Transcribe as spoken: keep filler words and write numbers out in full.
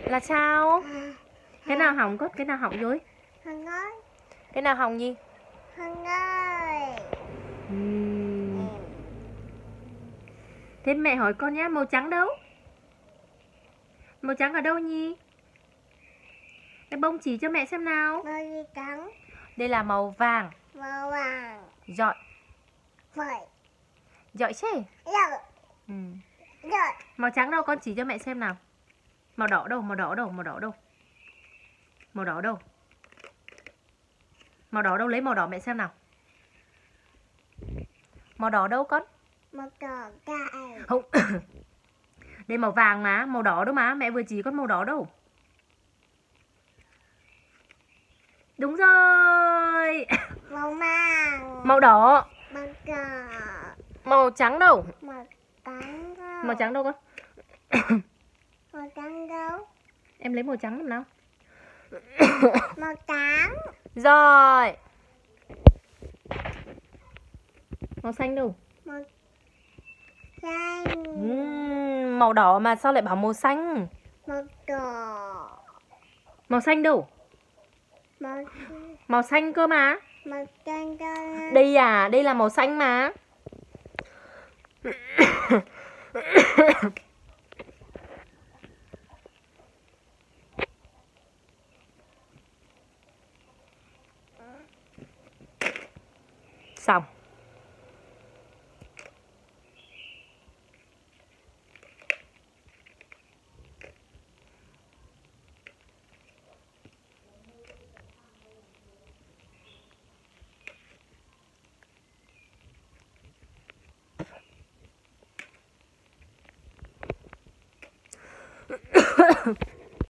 Là sao? Cái nào hỏng cốt? Cái nào hỏng rồi? Hằng ơi. Cái nào hỏng gì? Hằng ơi. Uhm. Thế mẹ hỏi con nhá, màu trắng đâu? Màu trắng ở đâu Nhi? Cái bông chỉ cho mẹ xem nào. Màu gì trắng? Đây là màu vàng. Màu vàng. Giỏi. Vậy. Giỏi chứ? Rồi. Ừ. Rồi. Màu trắng đâu, con chỉ cho mẹ xem nào. Màu đỏ đâu, màu đỏ đâu, màu đỏ đâu. Màu đỏ đâu? Màu đỏ đâu, lấy màu đỏ mẹ xem nào. Màu đỏ đâu con? Màu đỏ cài. Không. Đây màu vàng mà, màu đỏ đâu mà, mẹ vừa chỉ con màu đỏ đâu. Đúng rồi. Màu vàng. Màu đỏ. Màu đỏ. Màu trắng đâu? Màu trắng đâu? Màu trắng đâu con? Màu trắng đâu? Em lấy màu trắng làm nào. Màu trắng. Rồi. Màu xanh đâu? Màu xanh. Uhm, màu đỏ mà sao lại bảo màu xanh? Màu đỏ. Màu xanh đâu? Màu, màu xanh cơ mà. Màu xanh đâu? Đây à, đây là màu xanh mà. Xong.